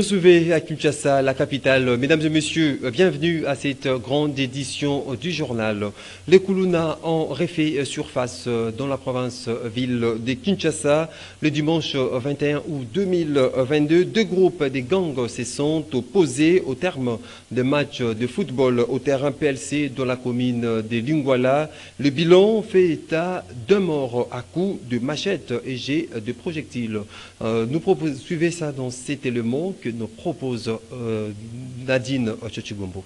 nous trouvons à Kinshasa, la capitale. Mesdames et messieurs, bienvenue à cette grande édition du journal. Les Kuluna ont refait surface dans la province-ville de Kinshasa. Le dimanche 21 août 2022, deux groupes de gangs se sont opposés au terme de matchs de football au terrain PLC dans la commune de Lingwala. Le bilan fait état d'un mort à coups de machette et jet de projectiles. Suivez ça dans cet élément que nous propose Nadine Tchotchigombo.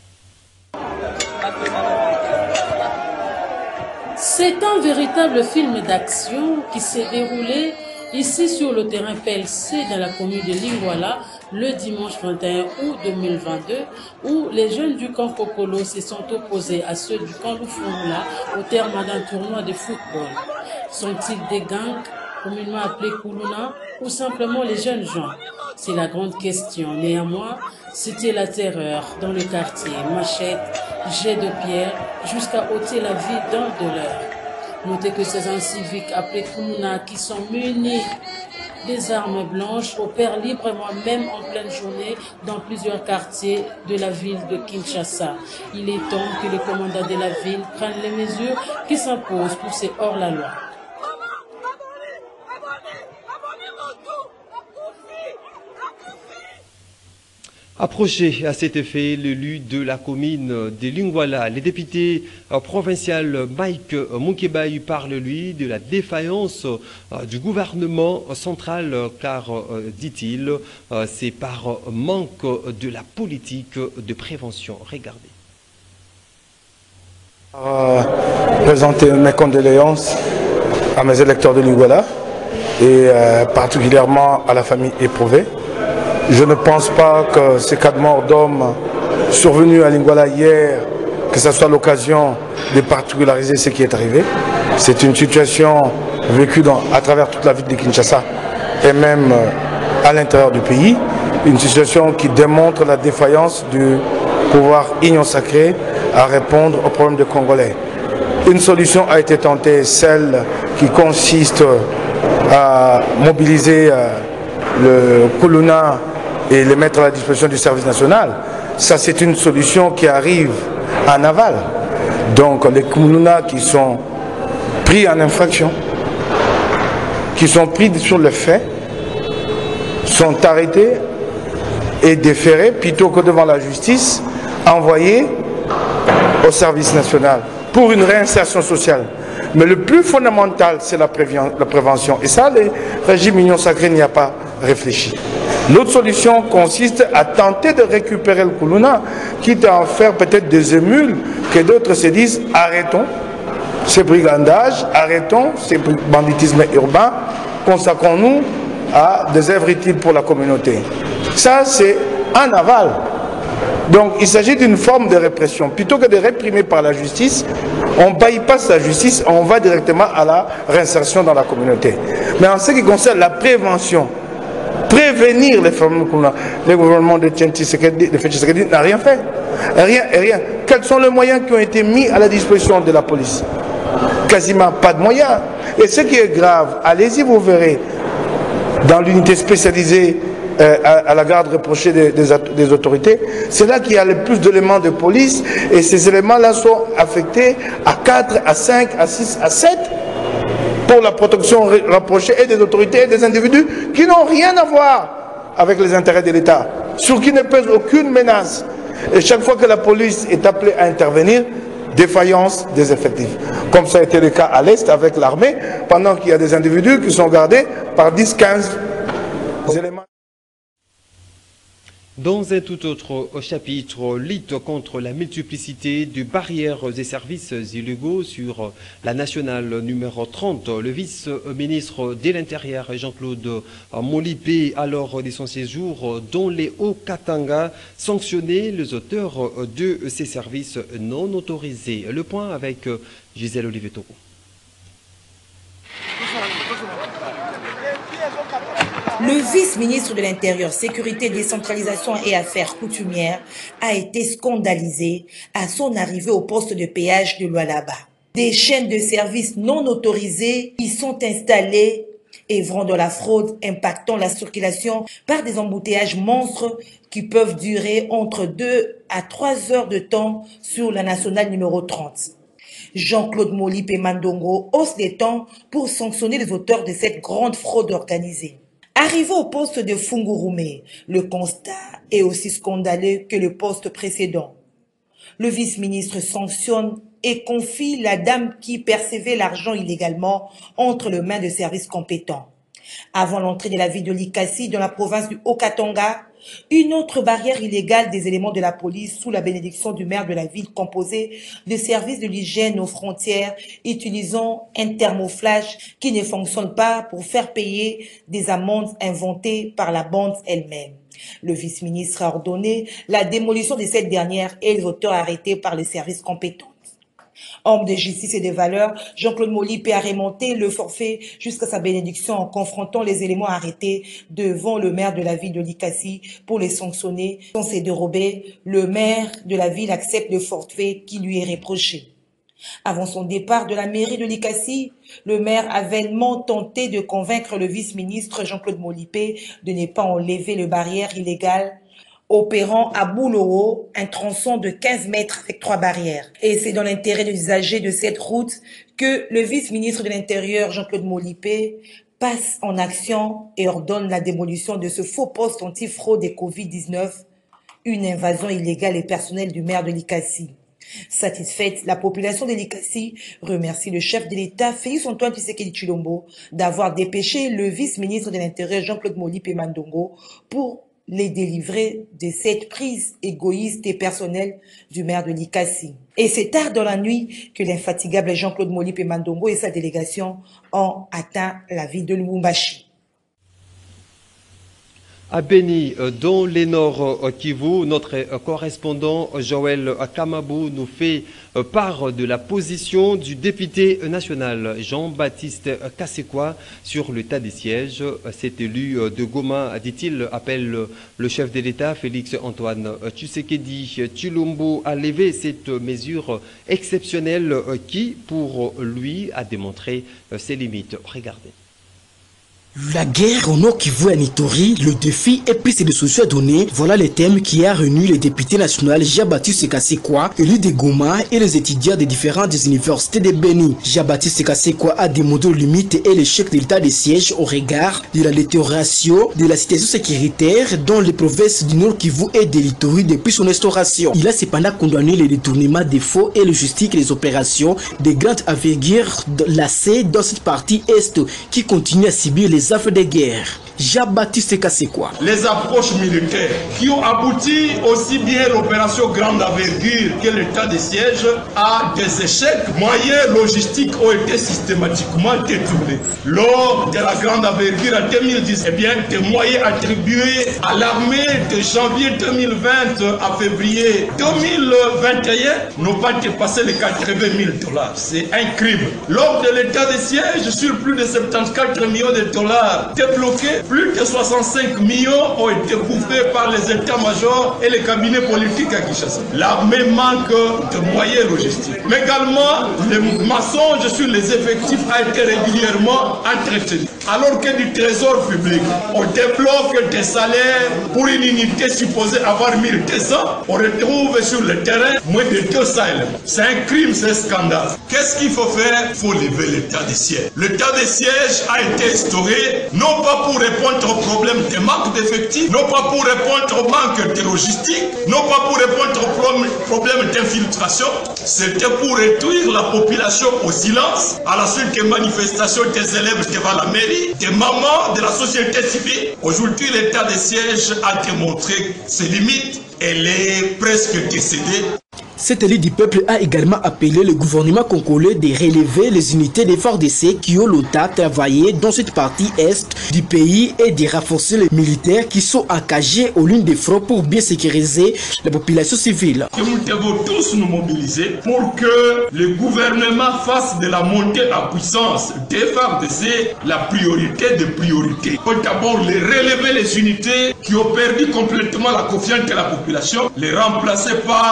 C'est un véritable film d'action qui s'est déroulé ici sur le terrain PLC dans la commune de Lingwala le dimanche 21 août 2022 où les jeunes du camp Kokolo se sont opposés à ceux du camp Lufungula au terme d'un tournoi de football. Sont-ils des gangs communément appelés Kuluna ou simplement les jeunes gens? C'est la grande question. Néanmoins, c'était la terreur dans le quartier. Machette, jet de pierre, jusqu'à ôter la vie d'un de leurs. Notez que ces civiques appelés Kuluna qui sont munis des armes blanches opèrent librement même en pleine journée dans plusieurs quartiers de la ville de Kinshasa. Il est temps que les commandants de la ville prennent les mesures qui s'imposent pour ces hors-la-loi. Approché à cet effet, l'élu de la commune de Lingwala, le député provincial Mike Munkebaï parle, lui, de la défaillance du gouvernement central, car, dit-il, c'est par manque de la politique de prévention. Regardez. Présenter mes condoléances à mes électeurs de Lingwala et particulièrement à la famille éprouvée. Je ne pense pas que ces cas de mort d'hommes survenus à Lingwala hier, que ce soit l'occasion de particulariser ce qui est arrivé. C'est une situation vécue à travers toute la ville de Kinshasa et même à l'intérieur du pays. Une situation qui démontre la défaillance du pouvoir Union sacrée à répondre aux problèmes des Congolais. Une solution a été tentée, celle qui consiste à mobiliser le Kuluna et les mettre à la disposition du service national. Ça, c'est une solution qui arrive en aval. Donc les Kuluna qui sont pris en infraction, qui sont pris sur le fait, sont arrêtés et déférés plutôt que devant la justice, envoyés au service national pour une réinsertion sociale. Mais le plus fondamental, c'est la prévention. Et ça, le régime Union sacrée n'y a pas réfléchi. L'autre solution consiste à tenter de récupérer le Kuluna, quitte à en faire peut-être des émules, que d'autres se disent arrêtons ces brigandages, arrêtons ces banditismes urbains, consacrons-nous à des œuvres utiles pour la communauté. Ça, c'est en aval. Donc, il s'agit d'une forme de répression. Plutôt que de réprimer par la justice, on bypasse la justice, on va directement à la réinsertion dans la communauté. Mais en ce qui concerne la prévention, prévenir les phénomènes comme le gouvernement de Tshisekedi n'a rien fait. Rien. Quels sont les moyens qui ont été mis à la disposition de la police? Quasiment pas de moyens. Et ce qui est grave, allez-y, vous verrez, dans l'unité spécialisée à la garde reprochée des autorités, c'est là qu'il y a le plus d'éléments de police et ces éléments-là sont affectés à 4, à 5, à 6, à 7 pour la protection rapprochée et des autorités et des individus qui n'ont rien à voir avec les intérêts de l'État, sur qui ne pèse aucune menace. Et chaque fois que la police est appelée à intervenir, défaillance des effectifs. Comme ça a été le cas à l'Est avec l'armée, pendant qu'il y a des individus qui sont gardés par 10, 15 éléments. Dans un tout autre chapitre, lutte contre la multiplicité de barrières et services illégaux sur la nationale numéro 30. Le vice-ministre de l'Intérieur, Jean-Claude Molipé, alors de son séjour dans les Hauts-Katanga, sanctionnait les auteurs de ces services non autorisés. Le point avec Gisèle Olivier-Toro. Le vice-ministre de l'Intérieur, Sécurité, Décentralisation et Affaires coutumières a été scandalisé à son arrivée au poste de péage de Lualaba. Des chaînes de services non autorisées y sont installées œuvrant dans la fraude, impactant la circulation par des embouteillages monstres qui peuvent durer entre 2 à 3 heures de temps sur la nationale numéro 30. Jean-Claude Molipe Mandongo hausse les temps pour sanctionner les auteurs de cette grande fraude organisée. Arrivé au poste de Fungurume, le constat est aussi scandaleux que le poste précédent. Le vice-ministre sanctionne et confie la dame qui percevait l'argent illégalement entre les mains de services compétents. Avant l'entrée de la ville de Likasi dans la province du Haut-Katanga, une autre barrière illégale des éléments de la police sous la bénédiction du maire de la ville composée de services de l'hygiène aux frontières utilisant un thermoflage qui ne fonctionne pas pour faire payer des amendes inventées par la bande elle-même. Le vice-ministre a ordonné la démolition de cette dernière et les auteurs arrêtés par les services compétents. Homme de justice et de valeur, Jean-Claude Molipe a remonté le forfait jusqu'à sa bénédiction en confrontant les éléments arrêtés devant le maire de la ville de Likasi pour les sanctionner. Sans se dérober, le maire de la ville accepte le forfait qui lui est reproché. Avant son départ de la mairie de Likasi, le maire a vainement tenté de convaincre le vice-ministre Jean-Claude Molipe de ne pas enlever les barrières illégales opérant à Bouloo, un tronçon de 15 mètres avec 3 barrières. Et c'est dans l'intérêt des usagers de cette route que le vice-ministre de l'Intérieur, Jean-Claude Molipe, passe en action et ordonne la démolition de ce faux poste anti-fraude et Covid-19, une invasion illégale et personnelle du maire de Likasi. Satisfaite, la population de Likasi remercie le chef de l'État, Félix Antoine Tshisekedi Tshilombo, d'avoir dépêché le vice-ministre de l'Intérieur, Jean-Claude Molipe Mandongo, pour les délivrer de cette prise égoïste et personnelle du maire de Likasi. Et c'est tard dans la nuit que l'infatigable Jean-Claude Molipe Mandongo et sa délégation ont atteint la ville de Lubumbashi. À Beni, dans les Nord Kivu, notre correspondant Joël Kamabou nous fait part de la position du député national Jean-Baptiste Kasekwa sur l'état des sièges. Cet élu de Goma, dit-il, appelle le chef de l'État, Félix Antoine Tshisekedi Tshilombo, à lever cette mesure exceptionnelle qui, pour lui, a démontré ses limites. Regardez. La guerre au Nord Kivu à Nitori, le défi et puis c'est des solutions à donner. Voilà les thèmes qui a réuni les députés nationaux Jean-Baptiste Kasekwa, élu de Goma et les étudiants des différentes universités de Beni. Jean-Baptiste Kasekwa a demandé aux limites et l'échec de l'état des sièges au regard de la détérioration de la situation sécuritaire dans les provinces du Nord Kivu et de l'Ituri depuis son instauration. Il a cependant condamné les détournements des faux et logistiques et les opérations de grande envergure lacées dans cette partie est qui continue à subir les affaires de guerre. Jean-Baptiste Kasekwa. Les approches militaires qui ont abouti aussi bien l'opération grande envergure que l'état de siège à des échecs, moyens logistiques ont été systématiquement détournés. Lors de la grande envergure en 2010, eh bien, des moyens attribués à l'armée de janvier 2020 à février 2021 n'ont pas dépassé les 80 000 $. C'est un crime. Lors de l'état de siège, sur plus de 74 millions de dollars débloqués, plus de 65 millions ont été bouffés par les états-majors et les cabinets politiques à Kinshasa. L'armée manque de moyens logistiques. Mais également, le mensonge sur les effectifs a été régulièrement entretenu. Alors que du trésor public, on débloque des salaires pour une unité supposée avoir 1200, on retrouve sur le terrain moins de 200 éléments. C'est un crime, c'est un scandale. Qu'est-ce qu'il faut faire? Il faut lever l'état de siège. L'état de siège a été instauré non pas pour répondre au problème de manque d'effectifs, non pas pour répondre au manque de logistique, non pas pour répondre au problème d'infiltration, c'était pour réduire la population au silence à la suite des manifestations des élèves devant la mairie, des mamans de la société civile. Aujourd'hui, l'état de siège a démontré ses limites. Elle est presque décédée. Cet élu du peuple a également appelé le gouvernement congolais de relever les unités des FARDC qui ont longtemps travaillé dans cette partie est du pays et de renforcer les militaires qui sont engagés aux lignes de front pour bien sécuriser la population civile. Nous devons tous nous mobiliser pour que le gouvernement fasse de la montée en puissance des FARDC la priorité des priorités. Il faut d'abord relever les unités qui ont perdu complètement la confiance de la population, les remplacer par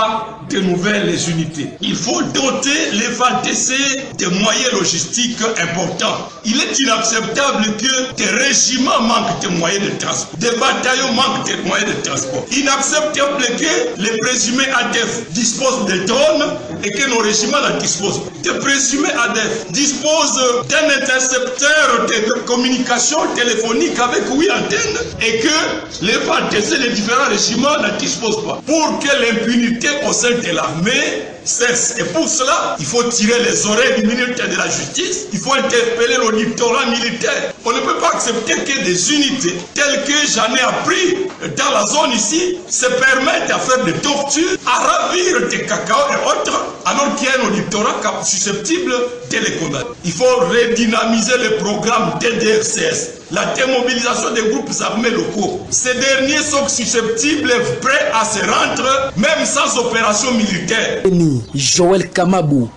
de nouvelles unités. Il faut doter les FARDC de moyens logistiques importants. Il est inacceptable que des régiments manquent de moyens de transport, des bataillons manquent de moyens de transport. Inacceptable que les présumés ADF disposent de drones et que nos régiments n'en disposent pas. Les présumés ADF disposent d'un intercepteur de communication téléphonique avec 8 antennes et que les FARDC, les différents régiments n'en disposent pas. Pour que l'impunité au sein de l'armée cesse. Et pour cela, il faut tirer les oreilles du ministère de la Justice, il faut interpeller l'auditorat militaire. On ne peut pas accepter que des unités telles que j'en ai appris dans la zone ici se permettent à faire des tortures, à ravir des cacao et autres, alors qu'il y a un auditorat susceptible de les condamner. Il faut redynamiser le programme DDFCS. La démobilisation des groupes armés locaux. Ces derniers sont susceptibles et prêts à se rendre, même sans opération militaire. Joël Kamabou.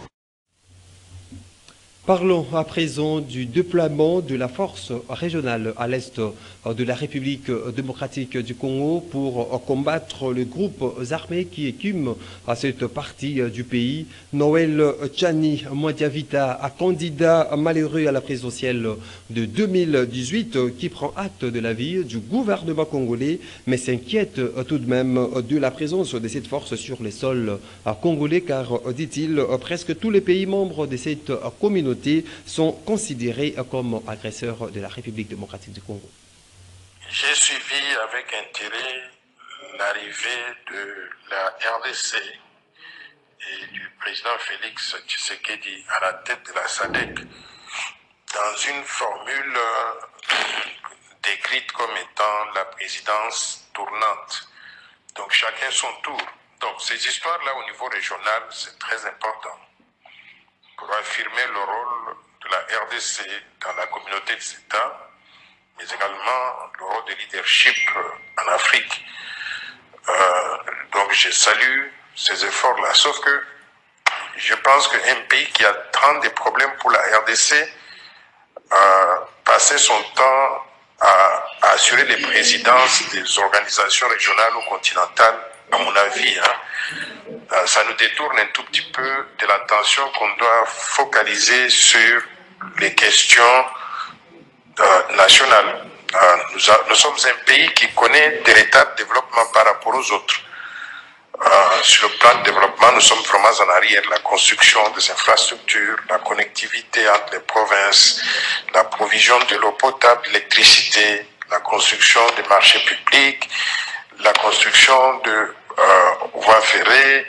Parlons à présent du déploiement de la force régionale à l'est de la République démocratique du Congo pour combattre les groupes armés qui écument à cette partie du pays. Noël Tchani Mwadiavita, un candidat malheureux à la présidentielle de 2018 qui prend acte de la vie du gouvernement congolais, mais s'inquiète tout de même de la présence de cette force sur les sols congolais car, dit-il, presque tous les pays membres de cette communauté sont considérés comme agresseurs de la République démocratique du Congo. J'ai suivi avec intérêt l'arrivée de la RDC et du président Félix Tshisekedi à la tête de la SADC dans une formule décrite comme étant la présidence tournante. Donc chacun son tour. Donc ces histoires-là au niveau régional, c'est très important pour affirmer le rôle de la RDC dans la communauté des États, mais également le rôle de leadership en Afrique. Donc je salue ces efforts-là, sauf que je pense qu'un pays qui a tant de problèmes pour la RDC passait son temps à assurer les présidences des organisations régionales ou continentales, à mon avis, ça nous détourne un tout petit peu de l'attention qu'on doit focaliser sur les questions nationales. Nous sommes un pays qui connaît des étapes de développement par rapport aux autres. Sur le plan de développement, nous sommes vraiment en arrière. La construction des infrastructures, la connectivité entre les provinces, la provision de l'eau potable, l'électricité, la construction des marchés publics, la construction de voies ferrées.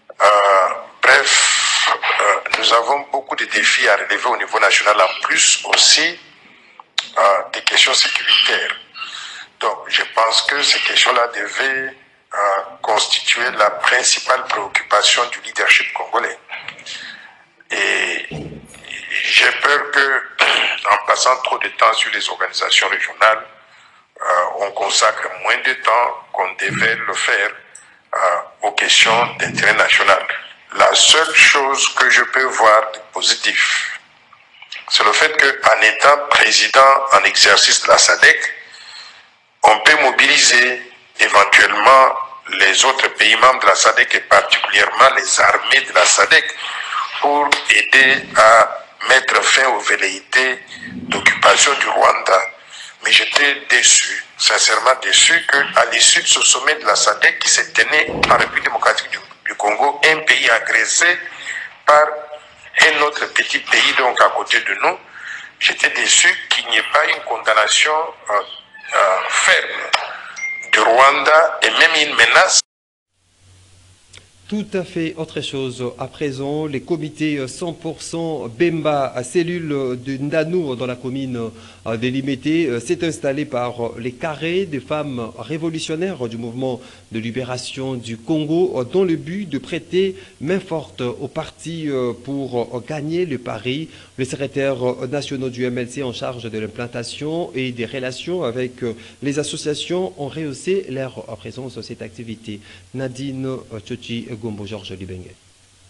Bref, nous avons beaucoup de défis à relever au niveau national, en plus aussi des questions sécuritaires. Donc, je pense que ces questions-là devaient constituer la principale préoccupation du leadership congolais. Et j'ai peur que, en passant trop de temps sur les organisations régionales, on consacre moins de temps qu'on devait le faire aux questions d'intérêt national. La seule chose que je peux voir de positif, c'est le fait qu'en étant président en exercice de la SADC, on peut mobiliser éventuellement les autres pays membres de la SADC et particulièrement les armées de la SADC pour aider à mettre fin aux velléités d'occupation du Rwanda. Mais j'étais déçu, sincèrement déçu, qu'à l'issue de ce sommet de la SADC qui s'est tenu en République démocratique du Congo, un pays agressé par un autre petit pays donc à côté de nous, j'étais déçu qu'il n'y ait pas une condamnation ferme du Rwanda et même une menace. Tout à fait autre chose. À présent, les comités 100% Bemba, cellule de Ndano dans la commune de Limete, s'est installé par les carrés des femmes révolutionnaires du mouvement de libération du Congo dans le but de prêter main forte au parti pour gagner le pari. Le secrétaire national du MLC en charge de l'implantation et des relations avec les associations ont rehaussé leur présence dans cette activité. Nadine Tchoti Gombo Georges Libengue.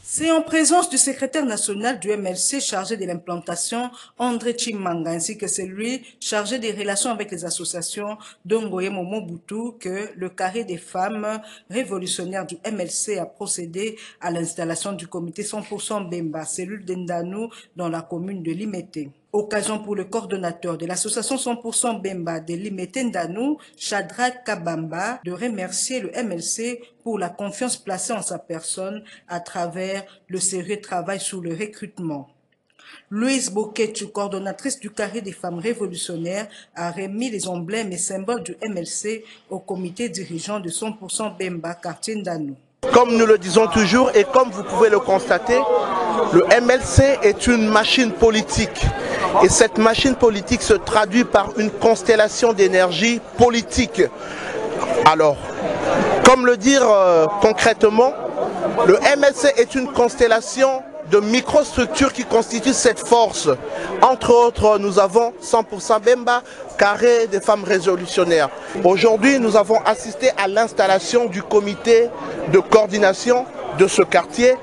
C'est en présence du secrétaire national du MLC chargé de l'implantation, André Chimanga, ainsi que celui chargé des relations avec les associations d'Ongoye Momobutu que le carré des femmes révolutionnaires du MLC a procédé à l'installation du comité 100% Bemba, cellule d'Endanou dans la commune de Limete. Occasion pour le coordonnateur de l'association 100% Bemba de Limete Ndanou, Shadrach Kabamba, de remercier le MLC pour la confiance placée en sa personne à travers le sérieux travail sur le recrutement. Louise Boketu, coordonnatrice du carré des femmes révolutionnaires, a remis les emblèmes et symboles du MLC au comité dirigeant de 100% Bemba, quartier Ndanou. Comme nous le disons toujours et comme vous pouvez le constater, le MLC est une machine politique. Et cette machine politique se traduit par une constellation d'énergie politique. Alors, comme le dire concrètement, le MLC est une constellation de microstructures qui constituent cette force. Entre autres, nous avons 100% Bemba, carré des femmes révolutionnaires. Aujourd'hui, nous avons assisté à l'installation du comité de coordination de ce quartier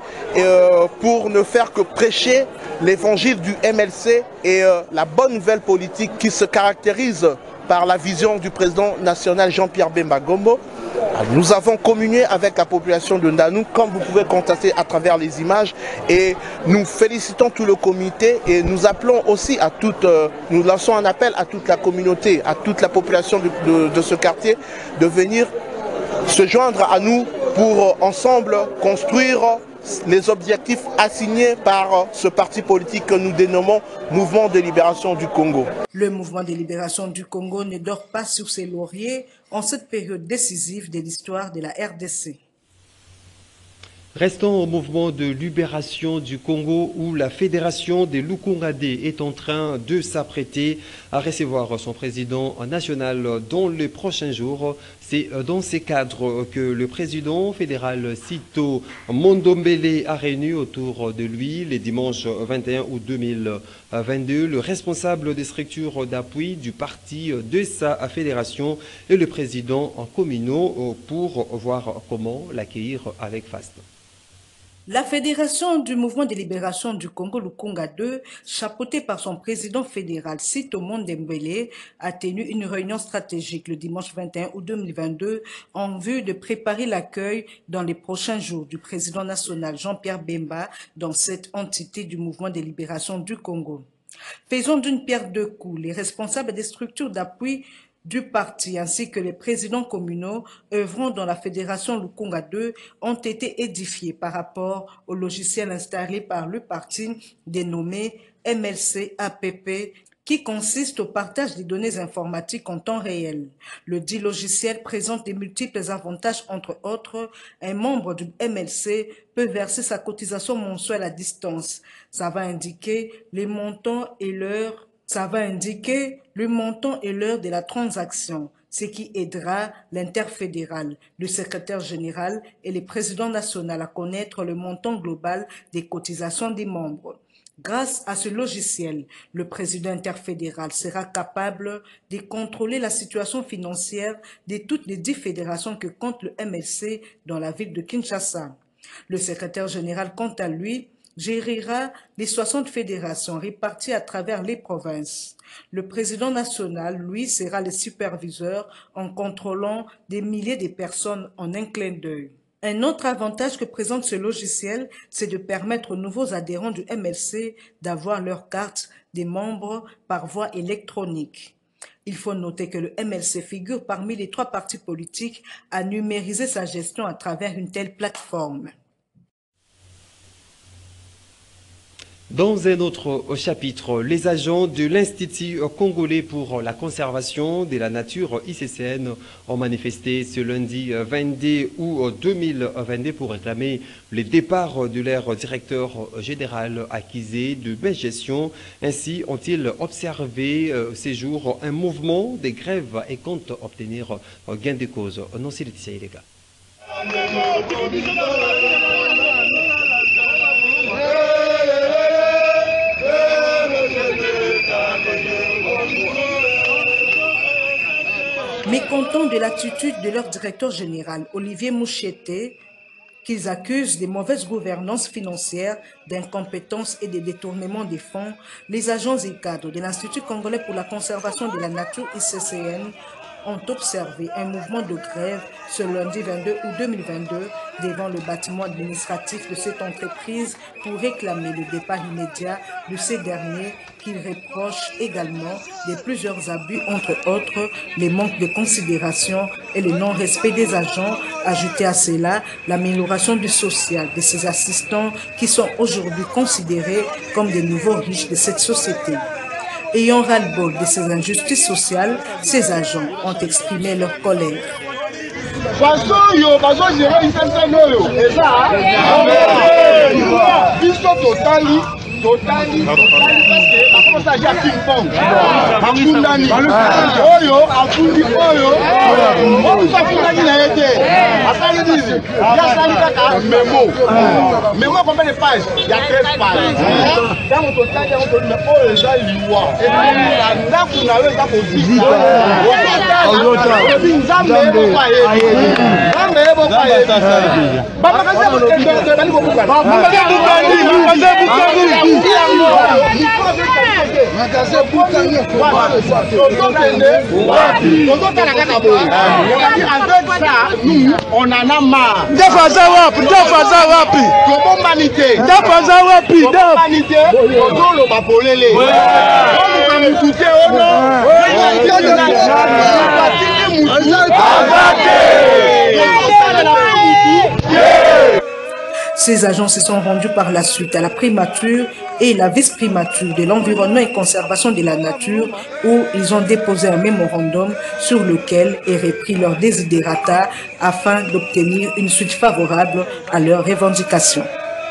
pour ne faire que prêcher l'évangile du MLC et la bonne nouvelle politique qui se caractérise par la vision du président national Jean-Pierre Bemba Gombo. Nous avons communié avec la population de Ndanou, comme vous pouvez constater à travers les images, et nous félicitons tout le comité et nous appelons aussi à nous lançons un appel à toute la communauté, à toute la population de ce quartier de venir se joindre à nous pour ensemble construire les objectifs assignés par ce parti politique que nous dénommons Mouvement de libération du Congo. Le Mouvement de libération du Congo ne dort pas sur ses lauriers en cette période décisive de l'histoire de la RDC. Restons au mouvement de libération du Congo où la fédération des Lukungade est en train de s'apprêter à recevoir son président national dans les prochains jours. C'est dans ces cadres que le président fédéral Sito Mondombele a réuni autour de lui les dimanches 21 août 2022 le responsable des structures d'appui du parti de sa fédération et le président communaux pour voir comment l'accueillir avec faste. La Fédération du Mouvement de libération du Congo Lukunga 2, chapeautée par son président fédéral Sito Mondombele, a tenu une réunion stratégique le dimanche 21 août 2022 en vue de préparer l'accueil dans les prochains jours du président national Jean-Pierre Bemba dans cette entité du Mouvement de libération du Congo. Faisons d'une pierre deux coups, les responsables des structures d'appui du parti ainsi que les présidents communaux œuvrant dans la fédération Lukunga 2 ont été édifiés par rapport au logiciel installé par le parti dénommé MLC APP qui consiste au partage des données informatiques en temps réel. Le dit logiciel présente de multiples avantages, entre autres, un membre du MLC peut verser sa cotisation mensuelle à distance. Ça va indiquer les montants et l'heure. Ça va indiquer le montant et l'heure de la transaction, ce qui aidera l'interfédéral, le secrétaire général et le président national à connaître le montant global des cotisations des membres. Grâce à ce logiciel, le président interfédéral sera capable de contrôler la situation financière de toutes les 10 fédérations que compte le MLC dans la ville de Kinshasa. Le secrétaire général, quant à lui, gérera les 60 fédérations réparties à travers les provinces. Le président national, lui, sera le superviseur en contrôlant des milliers de personnes en un clin d'œil. Un autre avantage que présente ce logiciel, c'est de permettre aux nouveaux adhérents du MLC d'avoir leur carte des membres par voie électronique. Il faut noter que le MLC figure parmi les 3 partis politiques à numériser sa gestion à travers une telle plateforme. Dans un autre chapitre, les agents de l'Institut congolais pour la conservation de la nature ICCN ont manifesté ce lundi 22 août 2022 pour réclamer le départ de leur directeur général accusé de gestion. Ainsi ont-ils observé ces jours un mouvement de grève et comptent obtenir gain de cause. Non, c'est Laetitia Ilega. Mécontents de l'attitude de leur directeur général, Olivier Moucheté, qu'ils accusent de mauvaise gouvernance financière, d'incompétence et de détournement des fonds, les agents et cadres de l'Institut congolais pour la conservation de la nature ICCN ont observé un mouvement de grève ce lundi 22 août 2022 devant le bâtiment administratif de cette entreprise pour réclamer le départ immédiat de ces derniers qu'ils reprochent également de plusieurs abus, entre autres les manques de considération et le non-respect des agents. Ajouté à cela, l'amélioration du social de ces assistants qui sont aujourd'hui considérés comme des nouveaux riches de cette société. Ayant ras-le-bol de ces injustices sociales, ces agents ont exprimé leur colère. Totally, parce que ça ping-pong. Akundani. Oyo, akundi oyo. On ça fundani na été. Asali dizi. Ya sali kaka memo. Memo combien de pages? Il y a 13 pages. Dans mon total, il y a oyo za liwa. Et puis là vous n'avez pas possible. Au total, nzambe bo paye. Nzambe bo paye. Baba kaza bo tende bali ko buka. Baba kaza buka. On en a marre. Ces agents se sont rendus par la suite à la primature et la vice-primature de l'environnement et conservation de la nature où ils ont déposé un mémorandum sur lequel est repris leur desiderata afin d'obtenir une suite favorable à leurs revendications.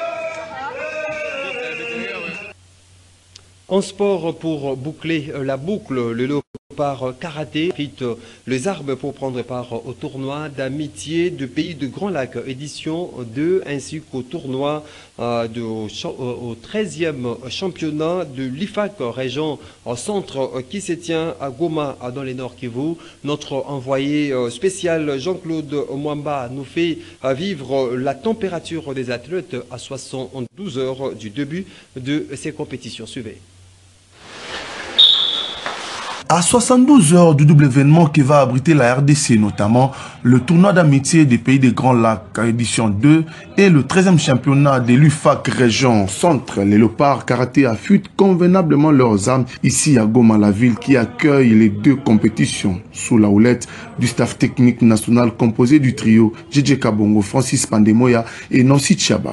En sport, pour boucler la boucle, le Léopard Karaté quitte les armes pour prendre part au tournoi d'amitié de Pays de Grand Lac, édition 2, ainsi qu'au tournoi au 13e championnat de l'IFAC, région centre, qui se tient à Goma, dans les Nord Kivu. Notre envoyé spécial Jean-Claude Mwamba nous fait vivre la température des athlètes à 72 heures du début de ces compétitions. Suivez. À 72 heures du double événement qui va abriter la RDC, notamment le tournoi d'amitié des Pays des Grands Lacs, édition 2, et le 13e championnat de l'UFAC région centre, les Léopards Karaté affûtent convenablement leurs armes ici à Goma, la ville qui accueille les deux compétitions, sous la houlette du staff technique national composé du trio JJ Kabongo, Francis Pandemoya et Nancy Tchaba.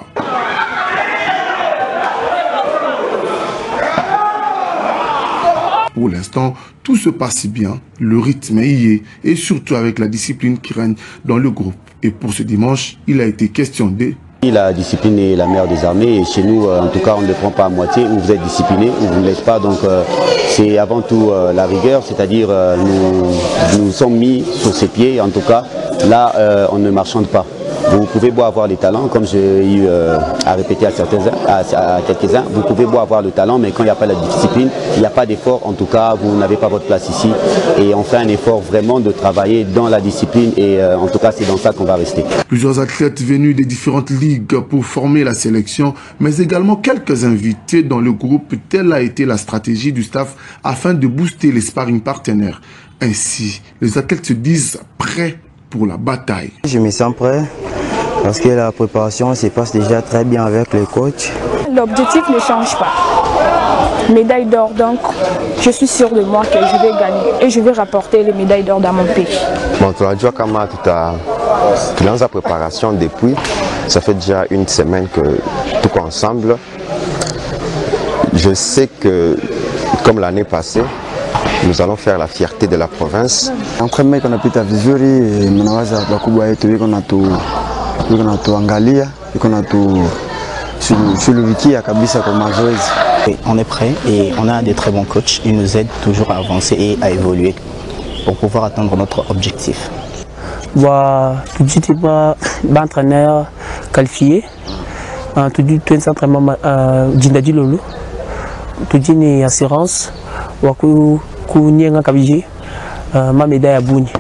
Pour l'instant, tout se passe bien, le rythme y est, et surtout avec la discipline qui règne dans le groupe. Et pour ce dimanche, il a été question de... La discipline est la mère des armées et chez nous, en tout cas, on ne le prend pas à moitié, ou vous êtes discipliné ou vous ne l'êtes pas. Donc c'est avant tout la rigueur, c'est-à-dire nous sommes mis sur ses pieds, en tout cas, là, on ne marchande pas. Vous pouvez beau avoir les talents, comme j'ai eu à répéter à quelques-uns, vous pouvez beau avoir le talent, mais quand il n'y a pas la discipline, il n'y a pas d'effort, en tout cas, vous n'avez pas votre place ici. Et on fait un effort vraiment de travailler dans la discipline et en tout cas, c'est dans ça qu'on va rester. Plusieurs athlètes venus des différentes ligues pour former la sélection, mais également quelques invités dans le groupe, telle a été la stratégie du staff afin de booster les sparring partenaires. Ainsi, les athlètes se disent prêts pour la bataille. Je me sens prêt parce que la préparation se passe déjà très bien avec les coachs. L'objectif ne change pas. Médaille d'or, donc je suis sûr de moi que je vais gagner et je vais rapporter les médailles d'or dans mon pays. Bon, tunajua kama tulianza préparation depuis, ça fait déjà une semaine que tout ensemble. Je sais que comme l'année passée, nous allons faire la fierté de la province. Entraînement kunapita vizuri, mnawaza wakubwa wetu wiko natuangalia, wiko natushughulikia kabisa kwa mazoezi. On est prêt et on a des très bons coachs. Ils nous aident toujours à avancer et à évoluer pour pouvoir atteindre notre objectif. Tout de suite, entraîneur qualifié. Tout de suite, entraînement d'Indadi Lolo. Tout de suite, assurance. Kunyenga kabiji ma médaille à Bouni.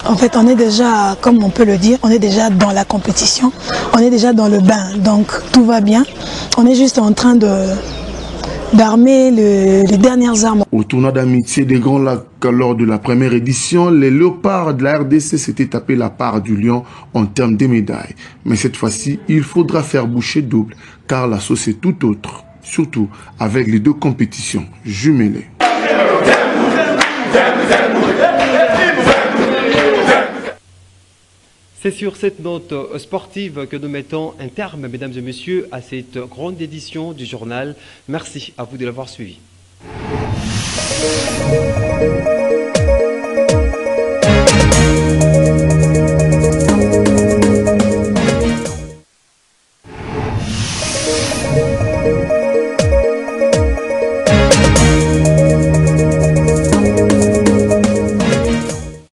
En fait, on est déjà, comme on peut le dire, on est déjà dans la compétition, on est déjà dans le bain, donc tout va bien. On est juste en train d'armer les dernières armes. Au tournoi d'amitié des Grands Lacs lors de la première édition, les Léopards de la RDC s'étaient tapé la part du Lion en termes de médailles. Mais cette fois-ci, il faudra faire boucher double, car la sauce est tout autre, surtout avec les deux compétitions jumelées. C'est sur cette note sportive que nous mettons un terme, mesdames et messieurs, à cette grande édition du journal. Merci à vous de l'avoir suivi.